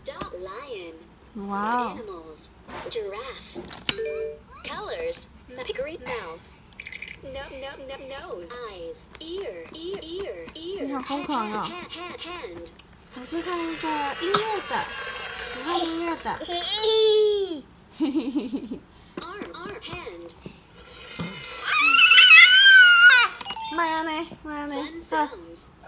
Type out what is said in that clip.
Dog, lion. 哇哦， Animals. Giraffe. Colors. Green mouth. Nose. Eyes. Ear. 你好疯狂哦！ Hand. 我是看一个音乐的，你看音乐的。 Arm. Hand. 卖啊呢，卖啊呢， One 好， sound.